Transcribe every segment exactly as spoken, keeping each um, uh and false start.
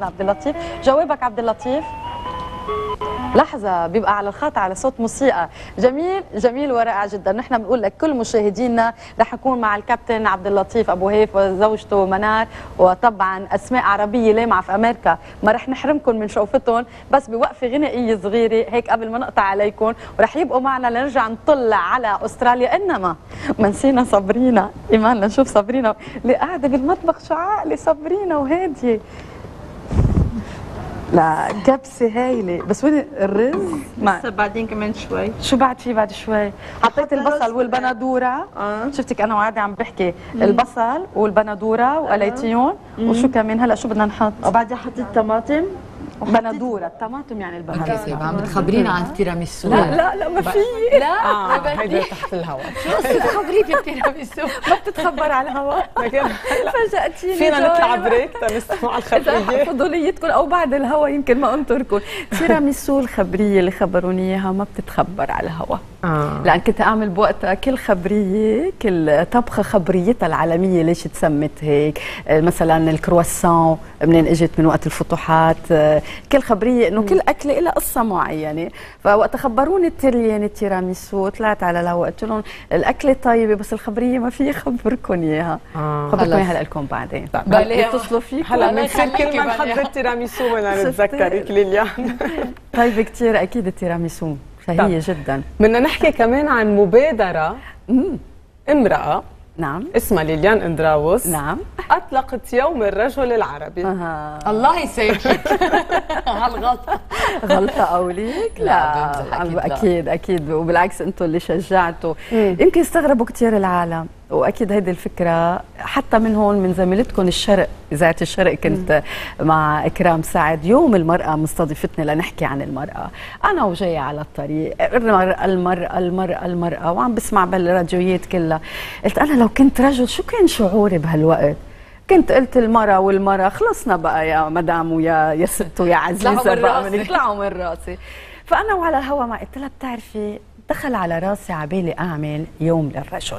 استاذنا عبد اللطيف. جوابك عبد اللطيف؟ لحظة، بيبقى على الخط على صوت موسيقى. جميل جميل ورائع جدا. نحن بنقول لك كل مشاهدينا رح يكون مع الكابتن عبد اللطيف ابو هيف وزوجته منار، وطبعا اسماء عربية لامعة في امريكا، ما رح نحرمكم من شوفتهم، بس بوقفة غنائية صغيرة هيك قبل ما نقطع عليكم، ورح يبقوا معنا لنرجع نطلع على استراليا. انما ما نسينا صابرينا، ايمان لنشوف صابرينا اللي قاعدة بالمطبخ شو عاقلة صابرينا وهادية. لا كبسه هايله، بس وين الرز؟ لسه بعدين كمان شوي. شو بعد في بعد شوي؟ حطيت البصل والبندوره. اه شفتك انا وعادي عم بحكي. مم. البصل والبندوره وقليتيهم. وشو كمان هلا شو بدنا نحط؟ وبعدين حطيت طماطم وبندوره. الطماطم يعني البندوره. عم بتخبرينا عن التيراميسو؟ لا لا لا ما في. لا اه هيدا تحت الهواء. شو قصة خبري في التيراميسو؟ ما بتتخبر على الهواء. فاجأتيني. فينا نطلع بريك تنسمع الخبريه فضوليتكم او بعد الهوا يمكن ما انطركم. تيراميسو الخبريه اللي خبروني اياها ما بتتخبر على الهوا. آه. لان كنت اعمل بوقتها كل خبريه، كل طبخه خبريتها العالميه ليش تسمت هيك. مثلا الكرواسون منين اجت من وقت الفتوحات، كل خبريه انه كل اكله لها قصه معينه. فوقت خبروني التريان التيراميسو طلعت على الهواء قلت لهم الاكله طيبه بس الخبريه ما في خبركم اياها. آه. خبركم اياها لكم بعدين. بيتصلوا فيك هلا بنصير كل ما نحضر تيراميسو بدنا نتذكرك ليليان. طيب كثير اكيد التيراميسو شهية جدا. بدنا نحكي كمان عن مبادرة. مم. امرأة نعم اسمها ليليان اندراوس. نعم أطلقت يوم الرجل العربي. أه. الله يسامحك. هالغلطة غلطة أوليك؟ لا, لا أكيد لا. أكيد وبالعكس أنتم اللي شجعتوا. مم. يمكن استغربوا كثير العالم، واكيد هيدي الفكره حتى من هون من زميلتكم الشرق، اذاعه الشرق كنت مم. مع اكرام سعد يوم المراه مستضيفتني لنحكي عن المراه. انا وجايه على الطريق المراه المراه المراه المراه وعم بسمع بالراديويات كلها، قلت انا لو كنت رجل شو كان شعوري بهالوقت؟ كنت قلت المرأة والمرأة خلصنا بقى يا مدام ويا يا ست ويا عزيزة بقى من يطلعوا من راسي. فأنا وعلى الهوا ما قلت لها بتعرفي دخل على راسي عبالي أعمل يوم للرجل.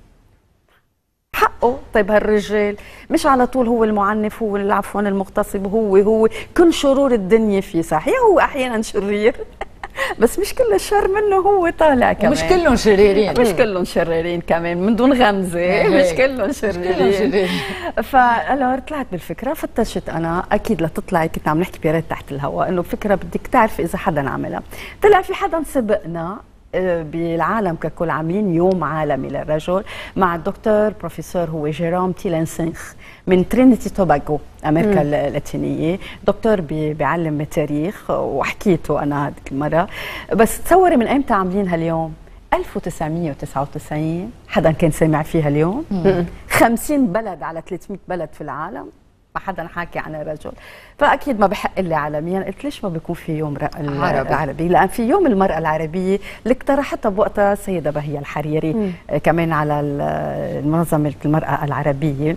حقه. طيب هالرجال مش على طول هو المعنف، هو عفوا المغتصب، هو هو كل شرور الدنيا فيه صحيح، هو أحيانا شرير بس مش كل الشر منه هو طالع كمان. مش كلهم شريرين. مش كلهم شريرين كمان من دون غمزه. مش كلهم شريرين. فانا طلعت بالفكره فتشت انا اكيد لتطلعي كنت عم نحكي بيريت تحت الهواء انه فكره بدك تعرفي اذا حدا عملها. طلع في حدا سبقنا بالعالم ككل عاملين يوم عالمي للرجل مع الدكتور بروفيسور هو جيروم تيلنسنخ من ترينيتي توباغو امريكا اللاتينيه. دكتور بيعلم تاريخ وحكيته انا هذيك المره. بس تصوري من ايمتى عاملين هاليوم؟ ألف وتسعمية وتسعة وتسعين. حدا كان سامع فيها اليوم؟ مم. خمسين بلد على ثلاثمية بلد في العالم ما حدا حاكي عن الرجل. فاكيد ما بحق لي عالميا. قلت ليش ما بيكون في يوم عربي؟ العربي لان في يوم المراه العربيه اللي اقترحتها بوقتها السيده بهيه الحريري. مم. كمان على منظمه المراه العربيه.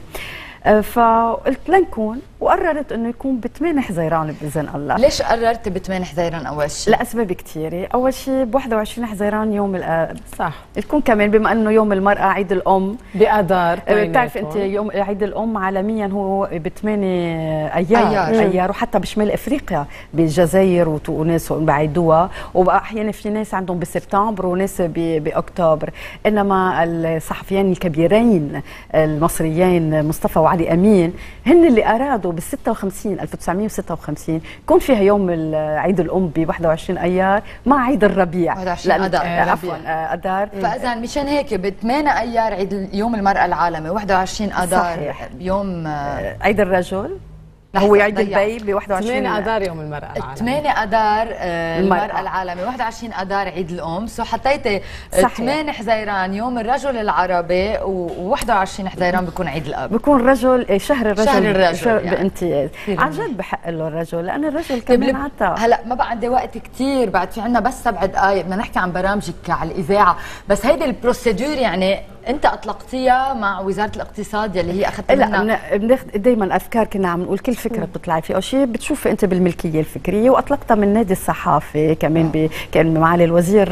فقلت لنكون وقررت انه يكون ب ثمانية حزيران باذن الله. ليش قررت ب ثمانية حزيران اول شيء؟ لاسباب كثيره، اول شيء ب واحد وعشرين حزيران يوم الاب. صح. تكون كمان بما انه يوم المراه عيد الام باذار. بتعرفي انت يوم عيد الام عالميا هو ب ثمانية ايار ايار, أيار وحتى بشمال افريقيا بالجزائر وتونس بعيدوها، وبقى احيانا في ناس عندهم بسبتمبر وناس باكتوبر. انما الصحفيين الكبيرين المصريين مصطفى وعلي امين هن اللي ارادوا بال ستة وخمسين ألف وتسعمية وستة وخمسين يكون فيها يوم عيد الام ب واحد وعشرين ايار مع عيد الربيع واحد وعشرين اذار. عفوا اذار. فاذا مشان هيك ب ثمانية ايار عيد يوم المراه العالمي، واحد وعشرين اذار يوم عيد الرجل هو عيد البي ب واحد وعشرين. ثمانية اذار يوم المراه العالمي. ثمانية اذار المراه العالمي، واحد وعشرين اذار عيد الام. سو حطيتي ثمانية حزيران يوم الرجل العربي و21 حزيران بيكون عيد الاب. بيكون رجل شهر الرجل. شهر الرجل شهر يعني. بامتياز. عن جد بحق له الرجل لان الرجل كمان عطى. هلا ما بقى عندي وقت كثير، بعد في عندنا بس سبع دقائق بدنا نحكي عن برامجك على الاذاعه، بس هيدي البروسيدور يعني انت اطلقتيها مع وزاره الاقتصاد يلي هي اخذت منها؟ لا بناخذ دائما افكار، كنا عم نقول كل فكره بتطلعي فيها او شيء بتشوفي انت بالملكيه الفكريه، واطلقتها من نادي الصحافه كمان ب... كان معالي الوزير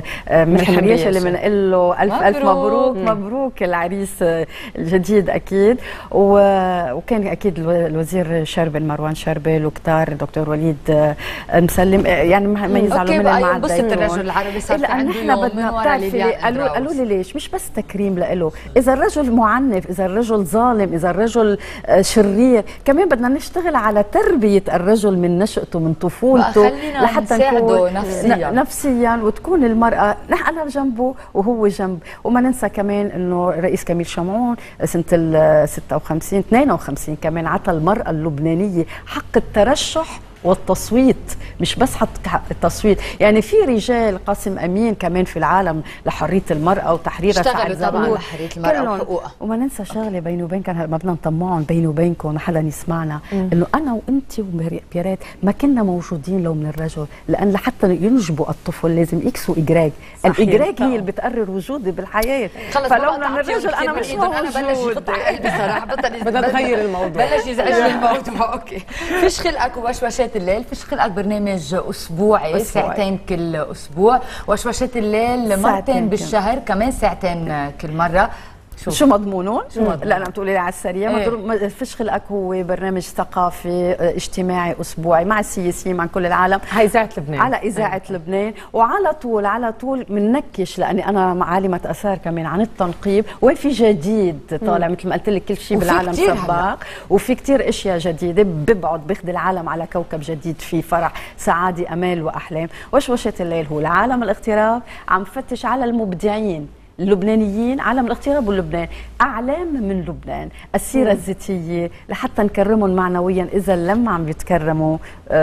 من الرياشه اللي بنقول له الف الف مبروك مم. مبروك العريس الجديد اكيد. و... وكان اكيد الوزير شربل مروان شربل وكتار دكتور وليد مسلم، يعني ما يزعلوا مني مع بس الرجل العربي صار في عنده يوم من ورا اللي قالوا قالوا لي ليش مش بس تكريم له، اذا الرجل معنف، اذا الرجل ظالم، اذا الرجل شرير، كمان بدنا نشتغل على تربيه الرجل من نشأته من طفولته لحتى نكون نفسيا نفسيا وتكون المراه نحن جنبه وهو جنب. وما ننسى كمان انه الرئيس كميل شمعون سنه ال ستة وخمسين اثنين وخمسين كمان عطى المراه اللبنانيه حق الترشح والتصويت، مش بس حط التصويت، يعني في رجال قاسم امين كمان في العالم لحريه المراه وتحريرها، اشتغلوا طبعا لحريه المراه وحقوقها. وما ننسى شغله بيني وبينك، ما بدنا نطمعهم بيني وبينكم ما حدا يسمعنا، انه انا وانت وبيرات ما كنا موجودين لو من الرجل، لان لحتى ينجبوا الطفل لازم اكس واجراج، الاجراج هي اللي بتقرر وجودي بالحياه، فلو من الرجل انا مش موجود. انا بلش يقطع قلبي صراحه، بطل بدنا نغير الموضوع، بلش يزعجني الموضوع. اوكي، فيش خلقك ووشوشات الليل، فيش خلقك برنامج اسبوعي ساعتين كل اسبوع، وشوشات الليل مرتين بالشهر كمان ساعتين كل مره. شو, شو مضمونه؟ شو مضمون؟ لا انا بتقولي لي على السريع ايه؟ فيش خلقك هو برنامج ثقافي اجتماعي اسبوعي مع السياسيين مع كل العالم، هاي اذاعه لبنان، على اذاعه ايه؟ لبنان، وعلى طول على طول بننكش، لاني انا عالمه اثار كمان عن التنقيب، وين في جديد طالع مثل ما قلت لك كل شيء بالعالم سباق، وفي كثير اشياء جديده، ببعد باخذ العالم على كوكب جديد فيه فرح سعاده امال واحلام. وشوشه الليل هو العالم الاغتراب، عم فتش على المبدعين اللبنانيين، عالم الاغتراب واللبنان، اعلام من لبنان، السيره الذاتيه لحتى نكرمهم معنويا اذا لما عم بيتكرموا.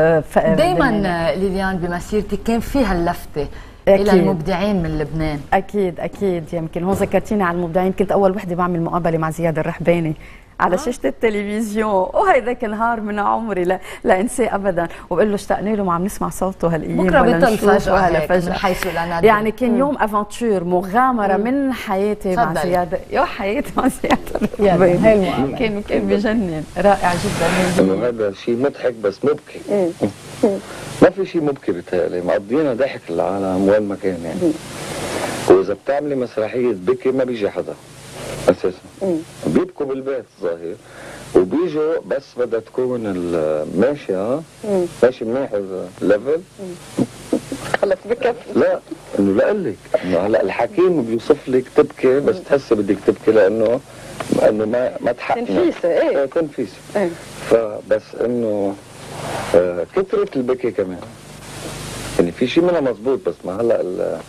دائما ليليان بمسيرتك كان فيها اللفته الى المبدعين من لبنان. اكيد اكيد، يمكن هون ذكرتيني على المبدعين، كنت اول وحده بعمل مقابله مع زياد الرحباني على شاشه التلفزيون، وهيداك نهار من عمري لا لا انساه ابدا، وبقول له اشتقنا له، ما عم نسمع صوته هالايام بكره بيطل فجاه من حيث لا ندري، يعني كان يوم افنتشور مغامره مم. من حياتي مع زياد، يا حياتي مع زياد الرحباني، كان كان بجنن، رائع جدا. انه هذا شيء مضحك بس مبكي، ما في شيء مبكي بيتهيألي، مقضينا ضحك العالم وين ما كان يعني، واذا بتعملي مسرحيه بكي ما بيجي حدا اساسا، بيبكوا بالبيت ظاهر، وبيجوا بس بدها تكون ماشي ها ماشي منيح الليفل خلص بكفي. لا انه لقلك انه هلا الحكيم بيوصف لك تبكي بس تحسي بدك تبكي لانه انه ما ما تحقنا تنفيسه. ايه تنفيسه ايه. فبس انه آه كثرة البكي كمان يعني في شيء منها مزبوط، بس ما هلا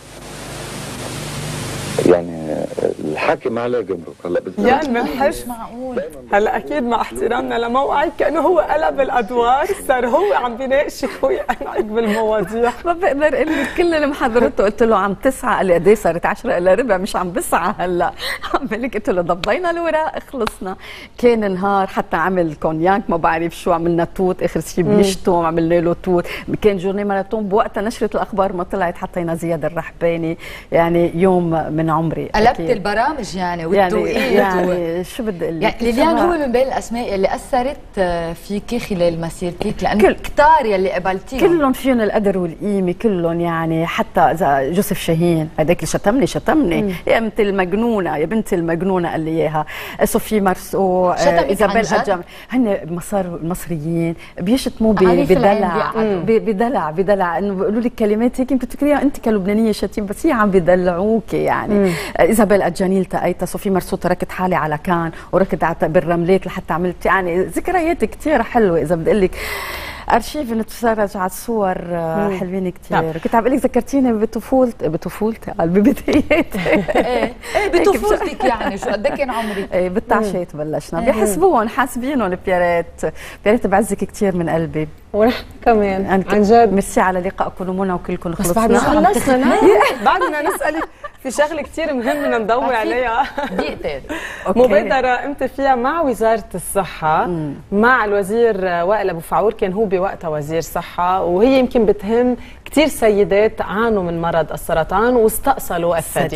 يعني الحكي ما عليه جمرك هلا بالذات، يعني بنحس معقول هلا اكيد مع احترامنا لموعد كانه هو قلب الادوار، صار هو عم بيناقشك ويقنعك بالمواضيع. ما بقدر اقول لك كل اللي محضرته قلت له عم تسعى، قال لي قد ايه صارت عشرة الا ربع مش عم بسعى هلا، عم بقول لك قلت له ضبينا الوراق خلصنا. كان نهار حتى عمل كونياك ما بعرف شو، عملنا توت اخر شيء بنشتم، عملنا له توت، كان جورني ماراثون بوقتها نشره الاخبار ما طلعت، حطينا زياد الرحباني، يعني يوم من عمري قلبت البرامج يعني والتوقيت يعني, يعني و... شو بدي اقول لك، يعني ليليان هو من بين الاسماء اللي اثرت فيكي خلال مسيرتك، لانه كل... كتار يلي قبلتيهم كلهم فيهم القدر والقيمه كلهم، يعني حتى اذا جوزيف شاهين هذاك اللي شتمني شتمني مم. يا بنت المجنونه يا بنت المجنونه قال لي اياها، صوفي مرسو، ايزابيل اجم، هن مصر المصريين بيشتموا بدلع بدلع بدلع، انه بيقولوا لك كلمات هيك يمكن تفكريها انت كلبنانيه شتيم، بس هي عم بدلعوكي يعني. مم. ايزابيل اجاني التقيتها، صوفي مرسو تركت حالي على كان وركضت بالرملات لحتى عملت، يعني ذكريات كثير حلوه. اذا بدي اقول لك ارشيف نتفرج على الصور حلوين كثير. كنت عم بقول لك ذكرتيني بطفولتي بطفولتي قال ببداياتي ايه بطفولتك يعني شو قد كان عمرك؟ ايه بالتعشيت بلشنا بيحسبوهم حاسبينهم بيارات بيارات بعزك كثير من قلبي، ونحن كمان عن جد. ميرسي على لقائكم ومنى وكلكم، خلصنا بس بعد ما خلصنا بعدنا نسالك في شغله كثير مهم بدنا ندور عليها دقيقتين. مبادره امتى فيها مع وزاره الصحه مم. مع الوزير وائل ابو فعور، كان هو بوقتها وزير صحه، وهي يمكن بتهم كثير سيدات عانوا من مرض السرطان واستأصلوا الثدي.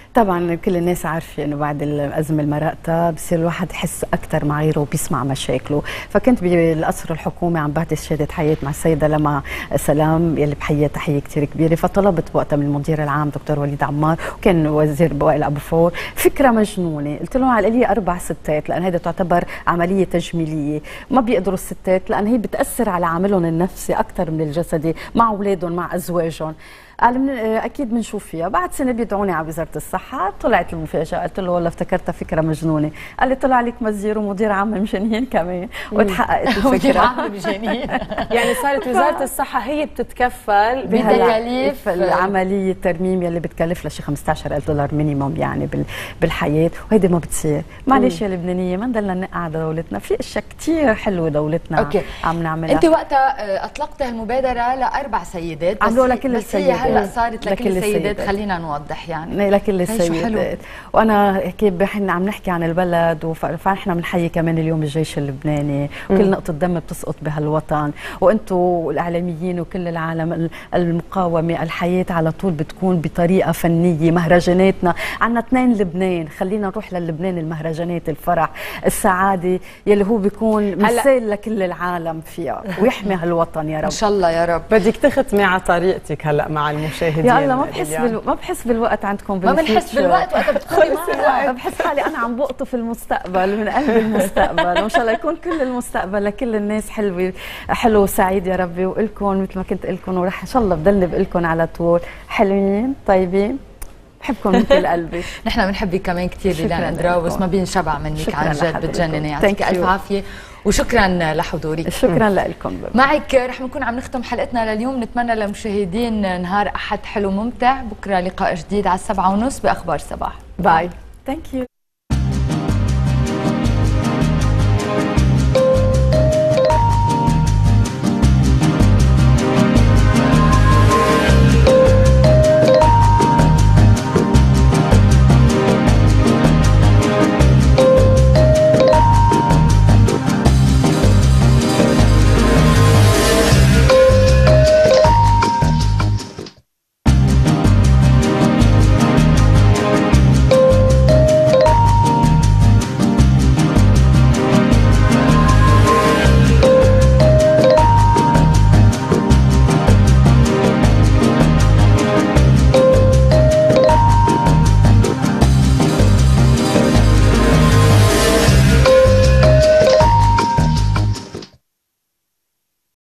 طبعا كل الناس عارفه انه بعد الازمه اللي مرقتها بصير الواحد يحس اكثر مع غيره وبيسمع مشاكله، فكنت بالقصر الحكومي عم بعطي شهاده حياه مع السيده لما سلام يلي بحياتها تحيه كثير كبيره، فطلبت وقتها من المدير العام دكتور وليد عمار وكان وزير وائل ابو فور فكره مجنونه، قلت لهم على لي اربع ستات لان هذا تعتبر عمليه تجميليه، ما بيقدروا الستات لان هي بتاثر على عاملهم النفسي اكثر من الجسدي مع اولادهم مع ازواجهم. قال من اكيد بنشوف فيها، بعد سنه بيدعوني على وزاره الصحه، طلعت المفاجاه قلت له والله افتكرتها فكره مجنونه، قال لي طلع لك مزير ومدير عام مجانين كمان وتحققت الفكره. مدير عام مجانين يعني صارت وزاره الصحه هي بتتكفل بتكاليف العمليه الترميم يلي بتكلف لشي خمسة عشر ألف دولار مينيموم يعني بالحياه، وهيدي ما بتصير. معلش يا لبنانيه ما نضلنا ننقع على دولتنا، في اشياء كثير حلوه دولتنا أوكي. عم نعملها. انت وقتها اطلقت المبادره لاربع سيدات، عملوا لكل السيدات، هلا صارت لكل السيدات، خلينا نوضح يعني لكل السيدات. وانا هيك احنا عم نحكي عن البلد، فنحن بنحيي كمان اليوم الجيش اللبناني وكل نقطه دم بتسقط بهالوطن، وانتم الاعلاميين وكل العالم المقاومه الحياه على طول بتكون بطريقه فنيه. مهرجاناتنا عندنا اثنين لبنان، خلينا نروح للبنان، المهرجانات الفرح السعاده يلي هو بيكون مثال لكل العالم فيها، ويحمي هالوطن يا رب ان شاء الله يا رب. بدك تختمي على طريقتك هلا مع المشاهدين. يا الله ما بحس بال... ما بحس بالوقت عندكم، ما بنحس بالوقت وقت بتدخلي معنا، بحس حالي انا عم بقطف في المستقبل من قلب المستقبل، وان شاء الله يكون كل المستقبل لكل الناس حلو حلو وسعيد يا ربي، والكم مثل ما كنت لكم ورح ان شاء الله بضل بقلكم على طول حلوين طيبين، بحبكم من كل قلبي. نحن بنحبك كمان كثير ليلان اندراوس، ما بينشبع منك عن جد، بتجنني. يعطيك الف عافيه وشكرا لحضورك. شكرا لكم. معك رح نكون عم نختم حلقتنا لليوم، نتمنى للمشاهدين نهار احد حلو ممتع، بكره لقاء جديد على السبعة ونص باخبار صباح. باي. ثانك يو.